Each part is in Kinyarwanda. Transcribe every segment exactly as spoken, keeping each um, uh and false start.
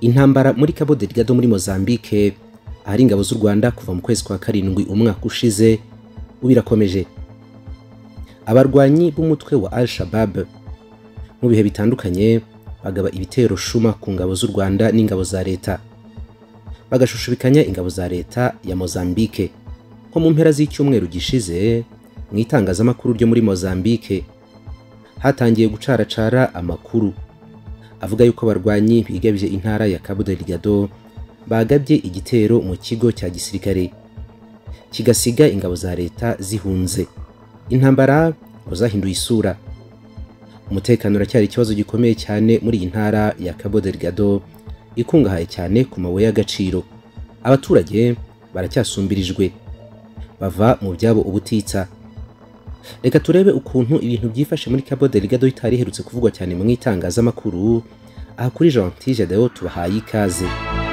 Intambara muri Cabo Delgado muri Mozambique ahari ingabo z'u Rwanda kuva mu kwezi kwa karindwi umwaka ushize ubirakomeje. Abarwanyi b'umutwe wa Al-Shabaab mu bihe bitandukanye bagaba ibitero shuma ku ngabo z'u Rwanda n'ingabo za leta, bagashushubikanya ingabo za leta ya Mozambique. Ko mu mpera z'icyumweru gishize mu itangazamakuru ryo muri Mozambique hatangiye gucaracara amakuru avuga yuko abarwanyi bigabije intara ya Cabo Delgado bagabye igitero mu kigo cya gisirikare kigasiga ingabo za leta zihunze. Intambara zahinduye isura. Umutekano uracyari ikibazo gikomeye cyane muri iyi ntara ya Cabo Delgado ikungahaye cyane ku mabuye y'agaciro. Abaturage baracyasumbirijwe bava mu byabo ubutitsa. Reka turebe ukuntu ibintu byifashe muri Cabo Delgado itari herutse kuvugwa cyane mu itangazamakuru. Aha kuri Yongeye tubahaye ikaze.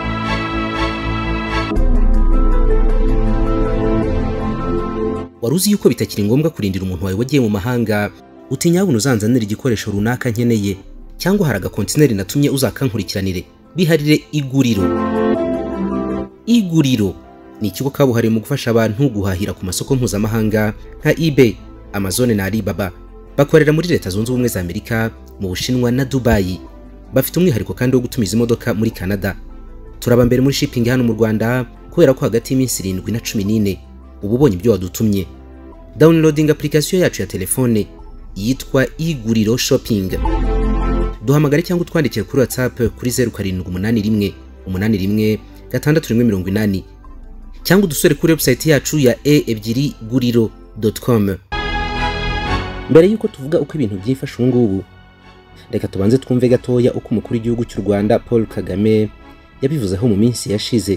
Waruzi yuko bitakiri ngombwa kurindira umuntu wawe wagiye mu mahanga utinya buno uzanzanira igikoresho runaka nkeneye cyangwa haraga kontineri natumye uzakankurikiranire biharire iguriro. Iguriro ni ikigo kabuhariwe mu gufasha abantu guhahira ku masoko mpuzamahanga nka eBay, Amazon na Alibaba. Bakorera muri Leta Zunze Ubumwe za Amerika, mu Bushinwa na Dubai. Bafite umwihariko kandi wo gutumiza imodoka muri Canada. Turaba mbere muri shipping hano mu Rwanda kubera ko hagati y'iminsi irindwi na cumi n'ine ubu ubonye ibyo wadutumye. Downloading application yacu ya telefone yitwa Iguriro Shopping. Duhamagare cyangwa utwandikire kuri WhatsApp kuri zero karindwi umunani rimwe umunani rimwe gatandatu rimwe mirongo inani cyangwa udusore kuri website yacu ya e ebyiri guriro dot com. Mbere yuko tuvuga uko ibintu byifashe ubu ngubu, reka tubanze twumve gatoya uko umukuru w'igihugu cy'u Rwanda Paul Kagame yabivuzeho mu minsi yashize.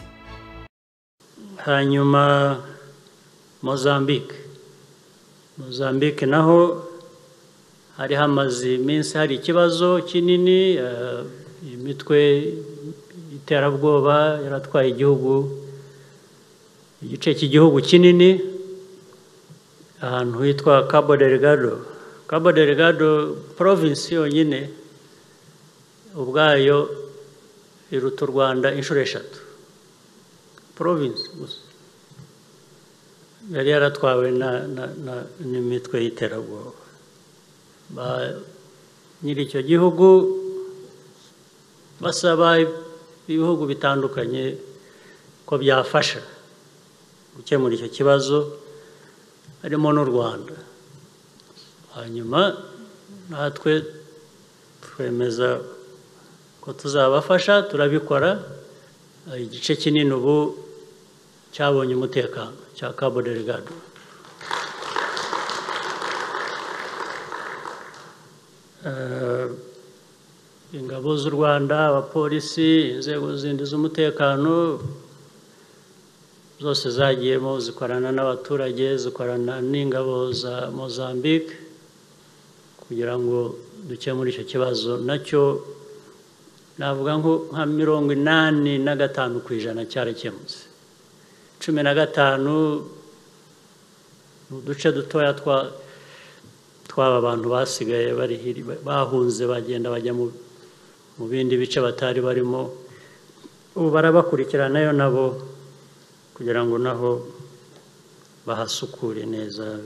Hanyuma Mozambique Mozambique naho hari hamaze iminsi hari ikibazo kinini, uh, imitwe iterabwoba yaratwaye igihugu igice cy'igihugu kinini ahantu hitwa Cabo Delgado. Cabo Delgado province yonyine ubwayo iruta u Rwanda inshuro eshatu. Province gusa yari yaratwawe na na n'imitwe y'iterabwoba. Ba nyiri icyo gihugu basaba ibihugu bitandukanye ko byafasha gukemura icyo kibazo, harimo n'u Rwanda. Hanyuma natwe twemeza ko tuzabafasha, turabikora. Igice kinini ubu cyabonye umutekano cya Cabo Delgado. Uh, ingabo z'u Rwanda, abapolisi, inzego zindi z'umutekano zose zagiyemo zikorana n'abaturage, zikorana n'ingabo za Mozambique kugira ngo dukemure icyo kibazo. Nacyo navuga ngo nka mirongo inani na gatanu ku ijana cyarakemutse. Cumi na gatanu uduce dutoya twa twaba abantu basigaye bari bahunze bagenda bajya mu mu bindi bice batari barimo. Ubu barabakurikiranayo nabo kugira ngo naho bahasukure neza.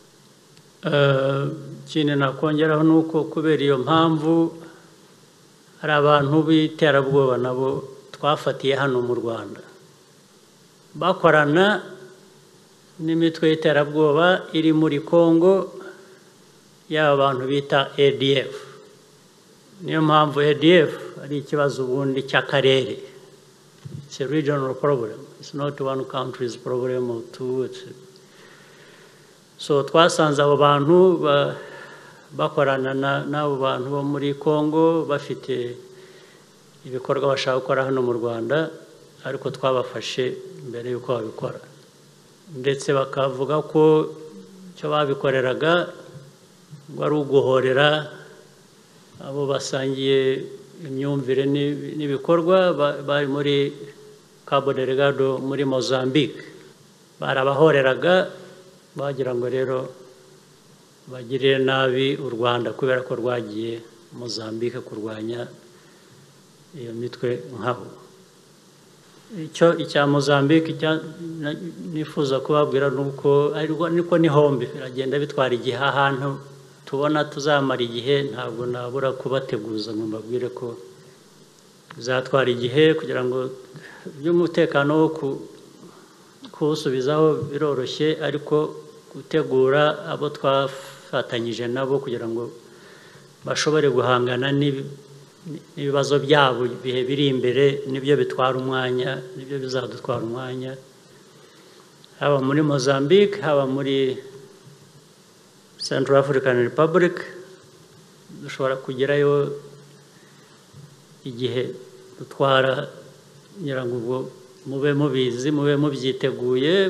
Ikindi nakongeraho ni uko kubera iyo mpamvu hari abantu b'iterabwoba nabo twafatiye hano mu Rwanda bakorana n'imitwe y'iterabwoba iri muri Congo, yaba abantu bita A D F. Niyo mpamvu A D F ari ikibazo ubundi cy'akarere. It's a regional problem. It's not one country's problem or two. It's... So twasanze abo bantu bakorana n'abo bantu bo muri Congo bafite ibikorwa bashaka gukora hano mu Rwanda, ariko twabafashe mbere yuko babikora, ndetse bakavuga ko cyo babikoreraga ngo ari uguhorera abo basangiye imyumvire n'ibikorwa bari muri Cabo Delgado muri Mozambique. Barabahoreraga bagira ngo rero bagirire nabi u Rwanda kubera ko rwagiye Mozambique kurwanya iyo mitwe nkabo. Icyo icya Mozambique nifuza kubabwira nuko ariko niko ni hombi biragenda bitwara igihe ahantu tubona tuzamara igihe ntabwo nabura kubateguza ngo mbabwire ko bizatwara igihe kugira ngo by'umutekano wo kuwusubizaho biroroshye, ariko gutegura abo twafatanyije nabo kugira ngo bashobore guhangana n'ibibazo byabo ibihe biri imbere nibyo bitwara umwanya, nibyo bizadutwara umwanya, haba muri Mozambique, haba muri Central African Republic. Dushobora kugerayo igihe dutwara ngira ngo ubwo mube mubizi, mube mubyiteguye.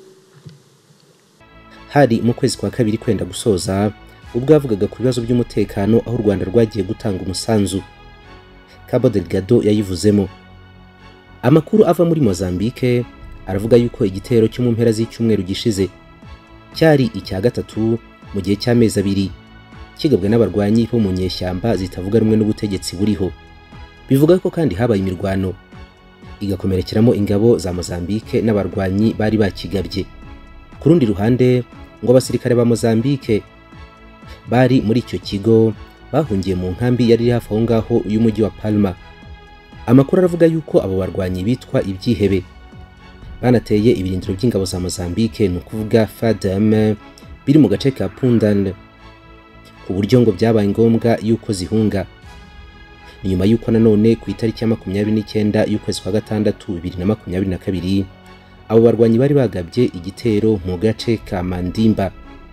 Hari mu kwezi kwa kabiri kwenda gusoza ubwo yavugaga ku bibazo by'umutekano aho u Rwanda rwagiye gutanga umusanzu. Cabo Delgado yayivuzemo. Amakuru ava muri Mozambique aravuga yuko igitero cyo mu mpera z'icyumweru gishize cyari icya gatatu mu gihe cy'amezi abiri kigabwe n'abarwanyi bo mu nyeshyamba zitavuga rumwe n'ubutegetsi buriho. Bivuga ko kandi habaye imirwano igakomerekeramo ingabo za Mozambique n'abarwanyi bari bakigabye. Ku rundi ruhande ngo abasirikare ba Mozambique bari muri icyo kigo bahungiye mu nkambi yari hafi aho ngaho y'umujyi wa Palma. Amakuru aravuga yuko abo barwanyi bitwa ibyihebe banateye ibirindiro by'ingabo za Mozambique, ni ukuvuga F A D M, biri mu gace ka Pundan, ku buryo ngo byabaye ngombwa yuko zihunga. Ni nyuma yuko nanone ku itariki ya makumyabiri n'icyenda y'ukwezi kwa gatandatu bibiri na makumyabiri na kabiri abo barwanyi bari bagabye igitero mu gace ka Mandimba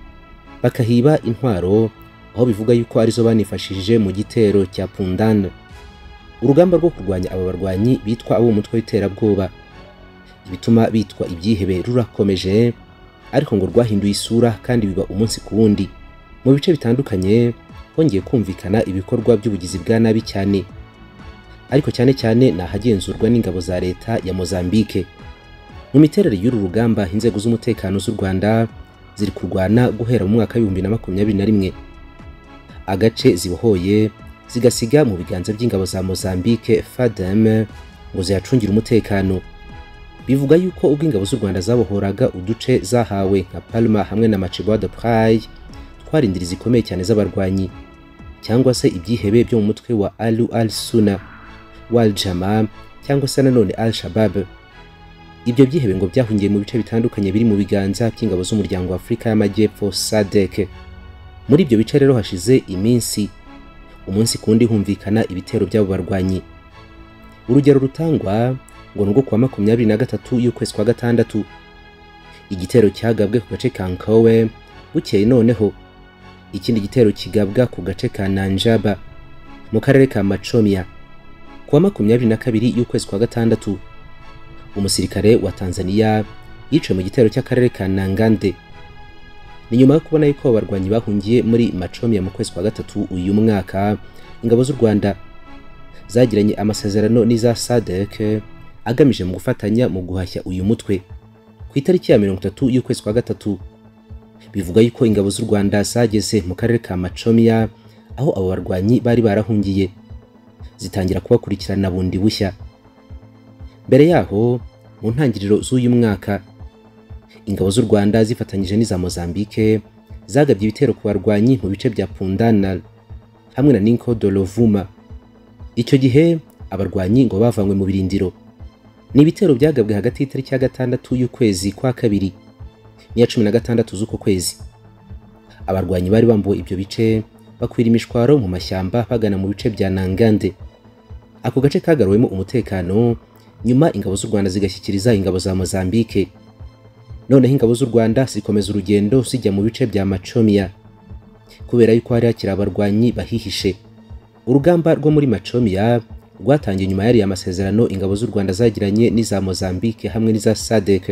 bakahiba intwaro, aho bivuga yuko arizo banifashishije mu gitero cya Pundan. Urugamba rwo kurwanya aba barwanyi bitwa abo umutwe w'iterabwoba ibituma bitwa ibyihebe rurakomeje, ariko ngo rwahinduye isura kandi biba umunsi ku wundi. Mu bice bitandukanye hongeye kumvikana ibikorwa by'ubugizi bwa nabi cyane, ariko cyane cyane nahagenzurwa n'ingabo za leta ya Mozambique. Mu miterere y'uru rugamba inzego z'umutekano z'u Rwanda ziri kurwana guhera mu mwaka w'ibihumbi na makumyabiri na rimwe. Agace zibohoye zigasiga mu biganza by'ingabo za Mozambique F A D M ngo ziyacungira umutekano. Bivuga yuko ubwo ingabo z'u Rwanda zabohoraga uduce zahawe nka Palma hamwe na Cabo de Praia twarindiri zikomeye cyane z'abarwanyi cyangwa se ibyihebe byo mu mutwe wa Alu al-Sunna wal Jamaa cyangwa se nanone al-Shabab. Ibyo byihebe ngo byahungiye mu bice bitandukanye biri mu biganza by'ingabo z'umuryango wa Afurika y'Amajyepfo S A D C. Muri ibyo bice rero hashize iminsi umunsi kundi humvikana ibitero by'abo barwanyi. Urugero rutangwa ngo nugo kwa makumyabiri na gatatu y'ukwezi kwa gatandatu igitero cyagabwe ku gace ka Nkowe, bukeye noneho ikindi gitero kigabwa ku gace ka Nanjaba mu karere ka Machomia. Kwa makumyabiri na kabiri y'ukwezi kwa gatandatu umusirikare wa Tanzania yiciwe mu gitero cy'akarere ka Nangande. Ni nyuma yo kubona yuko abarwanyi bahungiye muri Machomia mu kwezi kwa gatatu uyu mwaka, ingabo z'u Rwanda zagiranye amasezerano n'iza S A D C agamije mu gufatanya mu guhashya uyu mutwe. Ku itariki ya mirongo itatu y'ukwezi kwa gatatu bivuga yuko ingabo z'u Rwanda zageze mu karere ka Machomia aho abo barwanyi bari barahungiye, zitangira kubakurikirana bundi bushya. Mbere yaho mu ntangiriro z'uyu mwaka ingabo z'u Rwanda zifatanyije n'iza Mozambique zagabye ibitero ku barwanyi mu bice bya Pundanal hamwe na Ninko Dolovuma. Icyo gihe abarwanyi ngo bavanywe mu birindiro. Ni ibitero byagabwe hagati y'itariki ya gatandatu y'ukwezi kwa kabiri n'iya cumi na gatandatu z'uko kwezi. Abarwanyi bari bambuwe ibyo bice bakwira imishwaro mu mashyamba bagana mu bice bya Nangande. Ako gace kagaruwemo umutekano, nyuma ingabo z'u Rwanda zigashyikiriza ingabo za Mozambique. Noneho ingabo z'u Rwanda zikomeza urugendo zijya mu bice bya Machomia kubera yuko hari hakiri abarwanyi bahihishe. Urugamba rwo muri Machomia rwatangiye nyuma yari amasezerano ingabo z'u Rwanda zagiranye n'iza Mozambique hamwe n'iza S A D C,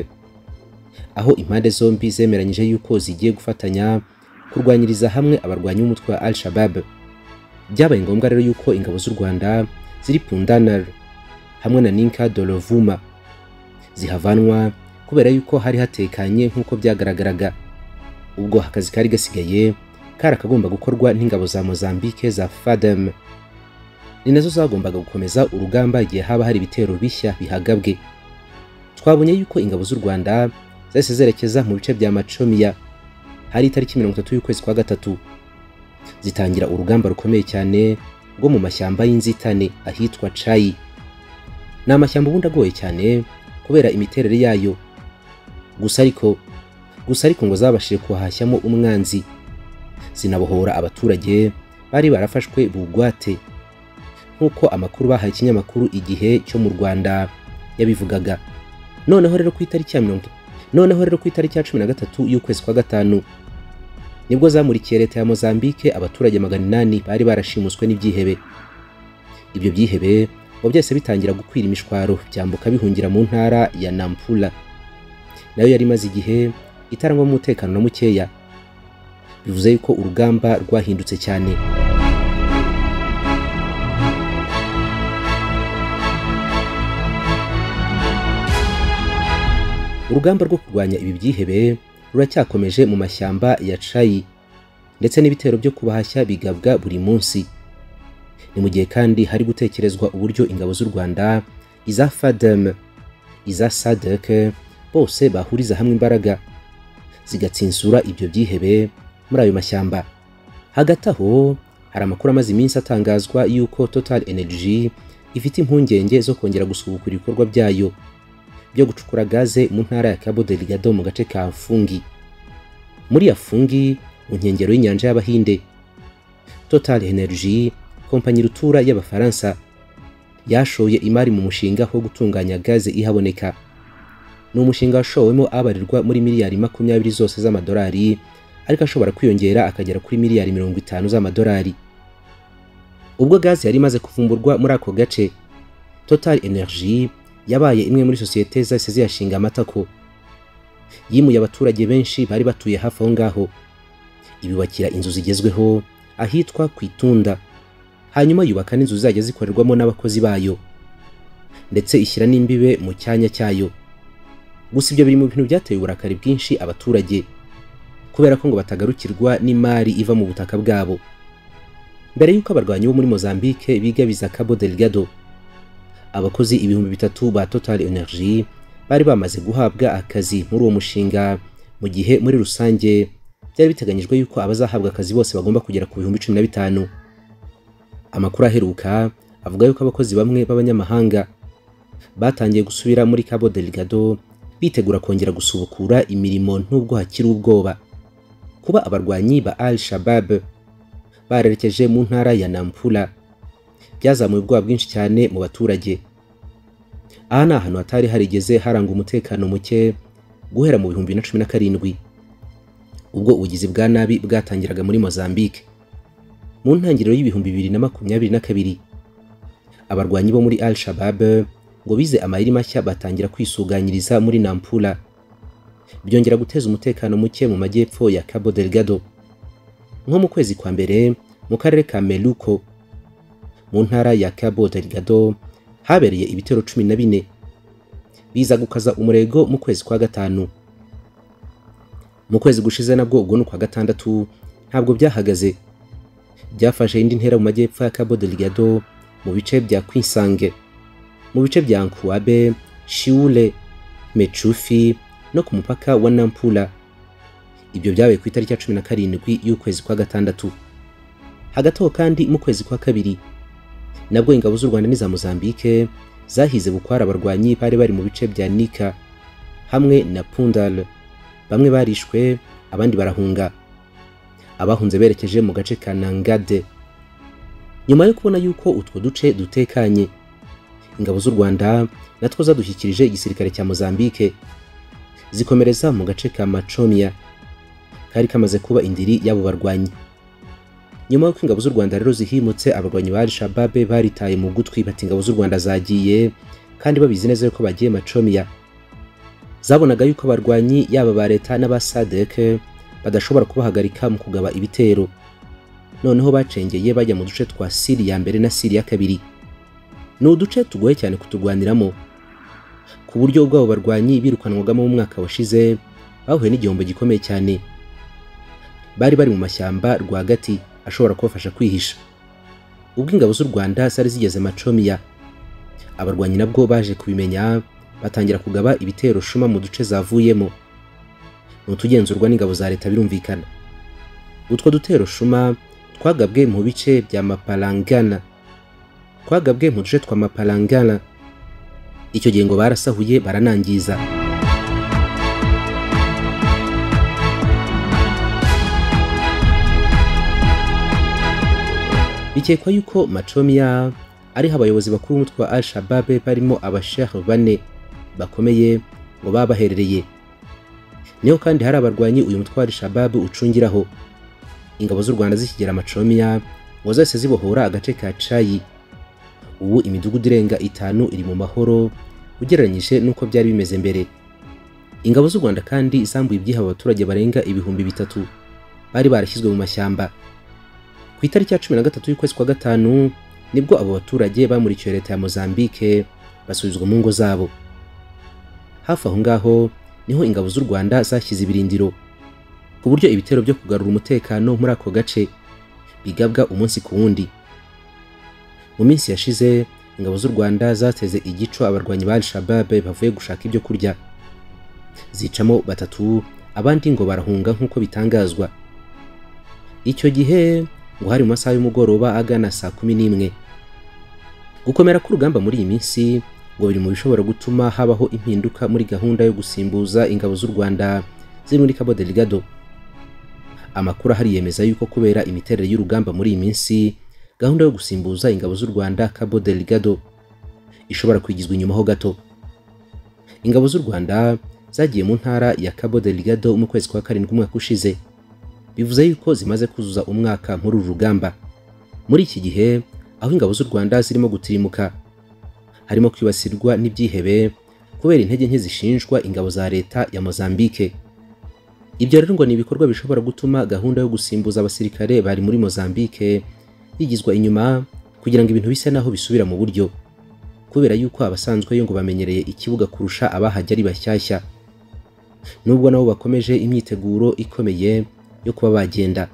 aho impande zombi zemeranyije yuko zigiye gufatanya kurwanyiriza hamwe abarwanyi b'umutwe wa al-Shabab. Byabaye ngombwa rero yuko ingabo z'u Rwanda ziri Pundanal hamwe na Ninka Dolovuma zihavanwa kubera yuko hari hatekanye nk'uko byagaragaraga. Ubwo akazi kari gasigaye kari akagomba gukorwa n'ingabo za Mozambique za F A D M. ni nazo zagombaga gukomeza urugamba igihe haba hari ibitero bishya bihagabwe. Twabonye yuko ingabo z'u Rwanda zahise zerekeza mu bice bya Machomiya hari itariki mirongo itatu y'ukwezi kwa gatatu, zitangira urugamba rukomeye cyane rwo mu mashyamba y'inzitane ahitwa Cayi. Ni amashyamba ubundi agoye cyane kubera imiterere yayo, gusa ariko gusa ariko ngo zabashije kuhashyamo umwanzi, zinabohora abaturage bari barafashwe bugwate, nk'uko amakuru bahaye ikinyamakuru Igihe cyo mu Rwanda yabivugaga. Noneho rero ku itariki ya mirongo noneho rero ku itariki ya cumi na gatatu y'ukwezi kwa gatanu nibwo zamurikiye leta ya Mozambique abaturage magana inani bari barashimuswe n'ibyihebe. Ibyo byihebe ngo byose bitangira gukwira imishwaro byambuka bihungira mu ntara ya Nampula, nayo yari maze igihe itarangwa mu mutekano na mukeya, bivuze yuko urugamba rwahindutse cyane. Urugamba rwo kurwanya ibi byihebe ruracyakomeje mu mashyamba ya Cayi, ndetse n'ibitero byo kubahashya bigabwa buri munsi. Ni mu gihe kandi hari gutekerezwa uburyo ingabo z'u Rwanda, iza F A D M, iza S A D C bose bahuriza hamwe imbaraga zigatsinsura ibyo byihebe muri ayo mashyamba. Hagati aho hari amakuru amaze iminsi atangazwa yuko Total Energy ifite impungenge zo kongera gusubukura ibikorwa byayo byo gucukura gaze mu ntara ya Cabo Delgado mu gace ka Fungi. Muri ya Fungi mu nkengero y'inyanja y'Abahinde, Total Energy, kompanyi rutura y'Abafaransa, yashoye imari mu mushinga wo gutunganya gaze ihaboneka. Ni umushinga washowemo abarirwa muri miliyari makumyabiri zose z'amadolari, ariko ashobora kwiyongera akagera kuri miliyari mirongo itanu z'amadolari. Ubwo gaze yari imaze kuvumburwa muri ako gace, Total Energy yabaye imwe muri sosiyete zose ziyashinga amatako. Yimuye abaturage benshi bari batuye hafi aho ngaho, ibubakira inzu zigezweho ahitwa Kwitunda, hanyuma yubaka n'inzu zizajya zikorerwamo n'abakozi bayo, ndetse ishyira n'imbibe mu cyanya cyayo. Gusa ibyo biri mu bintu byateye uburakari bwinshi abaturage, kubera ko ngo batagarukirwa n'imari iva mu butaka bwabo. Mbere y'uko abarwanyi bo muri Mozambique bigabiza Cabo Delgado, abakozi ibihumbi bitatu ba Total Energy bari bamaze guhabwa akazi muri uwo mushinga, mu gihe muri rusange byari biteganyijwe yuko abazahabwa akazi bose bagomba kugera ku bihumbi cumi na bitanu. Amakuru aheruka avuga yuko abakozi bamwe b'abanyamahanga batangiye gusubira muri Cabo Delgado bitegura kongera gusubukura imirimo nubwo hakiri ubwoba. Kuba abarwanyi ba Al-Shabaab barerekeje mu ntara ya Nampula byazamuye ubwoba bwinshi cyane mu baturage. Aha ni ahantu hatari harigeze haranga umutekano muke guhera mu bihumbi bibiri na cumi na karindwi, ubwo ubugizi bwa nabi bwatangiraga muri Mozambique. Mu ntangiriro y'ibihumbi bibiri na makumyabiri na kabiri, abarwanyi bo muri Al-Shabaab ngo bize amayeri mashya batangira kwisuganyiriza muri Nampula, byongera guteza umutekano muke mu majyepfo ya Cabo Delgado. Nko mu kwezi kwa mbere mu karere ka Meluko mu ntara ya Cabo Delgado habereye ibitero cumi na bine, biza gukaza umurego mu kwezi kwa gatanu. Mu kwezi gushize nabwo ubwo no kwa gatandatu ntabwo byahagaze, byafashe indi ntera mu majyepfo ya Cabo Delgado mu bice bya Kwisange, mu bice bya Nkuabe, Shiule, Mechufi no ku mupaka wa Nampula. Ibyo byabaye ku itariki ya cumi na karindwi y'ukwezi kwa gatandatu. Hagati aho kandi mu kwezi kwa kabiri nabwo ingabo z'u Rwanda n'iza Mozambique zahize bukwara abarwanyi bari bari mu bice bya Nika hamwe na Pundal. Bamwe barishwe abandi barahunga, abahunze berekeje mu gace ka Nangade. Nyuma yo kubona yuko utwo duce dutekanye, ingabo z'u Rwanda natwo zadushyikirije igisirikare cya Mozambique, zikomereza mu gace ka Machomiya kari kamaze kuba indiri y'abo barwanyi. Nyuma y'uko ingabo z'u Rwanda rero zihimutse, abarwanyi ba Al-Shabaab baritaye mu gutwi bati ingabo z'u Rwanda zagiye, kandi babizi neza ko bagiye Machomiya. Zabonaga yuko abarwanyi yaba ba leta n'aba S A D C badashobora kubahagarika mu kugaba ibitero. Noneho bacengeye bajya mu duce twa Siri ya mbere na Siri ya kabiri. Ni uduce tugoye cyane kuturwaniramo, ku buryo ubwo abo barwanyi birukanwagamo mu mwaka washize bahuye n'igihombo gikomeye cyane. Bari bari mu mashyamba rwagati ashobora kubafasha kwihisha. ubwo ingabo z'u Rwanda zari zigeze Macomiya. Abarwanyi nabwo baje kubimenya batangira kugaba ibitero shuma mu duce zavuyemo, n'utugenzurwa n'ingabo za leta birumvikana. Utwo dutero shuma twagabwe mu bice bya Mapalangana, twagabwe mu duce twa Mapalangana. Icyo gihe ngo barasahuye baranangiza. Bikekwa yuko Macomiya ariho abayobozi bakuru b'umutwe wa Al-Shabaab barimo abasheikh bane bakomeye ngo babaherereye. Niho kandi hari abarwanyi uyu mutwe wa Al-Shabaab ucungiraho. Ingabo z'u Rwanda zikigera Macomiya ngo zose zibohora agace ka Cayi. Ubu imidugudu irenga itanu iri mu mahoro ugereranyije nuko byari bimeze mbere. Ingabo z'u Rwanda kandi zambuye ibyiha abaturage barenga ibihumbi bitatu bari barashyizwe mu mashyamba. Ku itariki ya cumi na gatatu y'ukwezi kwa gatanu nibwo abo baturage bamurikiwe leta ya Mozambique basubizwa mu ngo zabo. Hafi aho ngaho niho ingabo z'u Rwanda zashyize ibirindiro, ku buryo ibitero byo kugarura umutekano muri ako gace bigabwa umunsi ku wundi. Mu minsi yashize ingabo z'u Rwanda zateze igico abarwanyi ba Al-Shabaab bavuye gushaka ibyo kurya, zicamo batatu abandi ngo barahunga nk'uko bitangazwa. Icyo gihe ngo hari mu masaha y'umugoroba agana saa kumi n'imwe. Gukomera k'urugamba muri iyi minsi ngo biri mu bishobora gutuma habaho impinduka muri gahunda yo gusimbuza ingabo z'u Rwanda ziri muri Cabo Delgado. Amakuru ahari yemeza yuko kubera imiterere y'urugamba muri iyi minsi, gahunda yo gusimbuza ingabo z'u Rwanda Cabo Delgado ishobora kwigizwa inyuma ho gato. Ingabo z'u Rwanda zagiye mu ntara ya Cabo Delgado mu kwezi kwa karindwi umwaka ushize, bivuze yuko zimaze kuzuza umwaka muri uru rugamba. Muri iki gihe aho ingabo z'u Rwanda zirimo gutirimuka, harimo kwibasirwa n'ibyihebe kubera intege nke zishinjwa ingabo za leta ya Mozambique. Ibyo rero ngo ni ibikorwa bishobora gutuma gahunda yo gusimbuza abasirikare bari muri Mozambique yigizwa inyuma kugira ngo ibintu bise naho bisubira mu buryo, kubera yuko abasanzwe yo ngo bamenyereye ikibuga kurusha abahajya ari bashyashya, nubwo nabo bakomeje imyiteguro ikomeye yo kuba bagenda.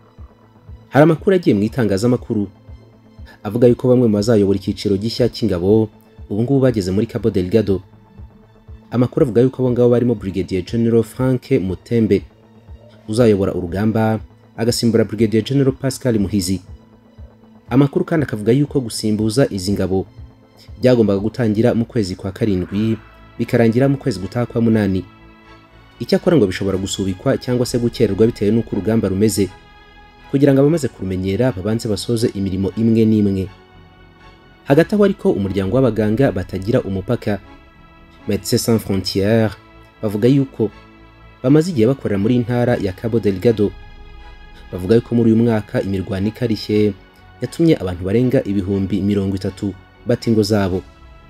Hari amakuru agiye mu itangazamakuru avuga yuko bamwe mu bazayobora icyiciro gishya cy'ingabo ubu ngubu bageze muri Cabo Delgado. Amakuru avuga yuko abo ngabo barimo Brigadier General Frank Mutembe uzayobora urugamba agasimbura Brigadier General Pascal Muhizi. Amakuru kandi akavuga yuko gusimbuza izi ngabo byagombaga gutangira mu kwezi kwa karindwi bikarangira mu kwezi gutaha kwa munani. Icyakora ngo bishobora gusubikwa cyangwa se gukererwa bitewe n'uko urugamba rumeze, kugira ngo abamaze kurumenyera babanze basoze imirimo imwe n'imwe. Hagati aho ariko umuryango w'abaganga batagira umupaka Médecins Sans Frontières bavuga yuko bamaze igihe bakorera muri ntara ya Cabo Delgado. Bavuga yuko muri uyu mwaka imirwano ikarishye yatumye abantu barenga ibihumbi mirongo itatu bata ingo zabo.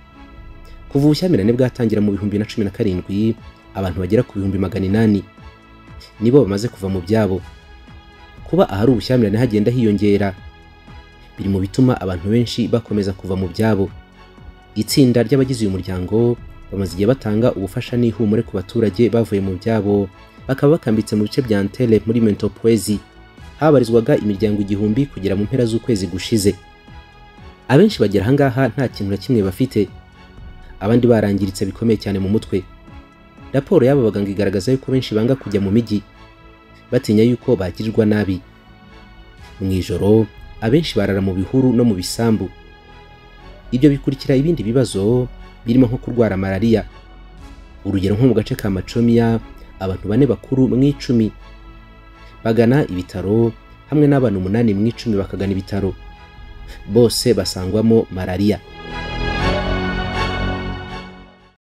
Kuva ubushyamirane bwatangira mu bihumbi na cumi na karindwi, abantu bagera ku bihumbi magana inani nibo bamaze kuva mu byabo. Kuba ahari ubushyamirane hagenda hiyongera biri mu bituma abantu benshi bakomeza kuva mu byabo. Itsinda ry'abagize uyu muryango bamaze igihe batanga ubufasha n'ihumure ku baturage bavuye mu byabo, bakaba bakambitse mu bice bya Antele muri Mentopwezi, habarizwaga imiryango igihumbi kugera mu mpera z'ukwezi gushize. Abenshi bagera ahangaha nta kintu na kimwe bafite, abandi barangiritse bikomeye cyane mu mutwe. Raporo y'aba baganga igaragaza yuko benshi banga kujya mu mijyi batinya yuko bagirirwa nabi. Mu ijoro abenshi barara mu bihuru no mu bisambu. Ibyo bikurikira ibindi bibazo birimo nko kurwara malaria. Urugero nko mu gace ka Macomiya abantu bane bakuru mu icumi bagana ibitaro, hamwe n'abantu umunani mu icumi bakagana ibitaro, bose basangwamo malaria.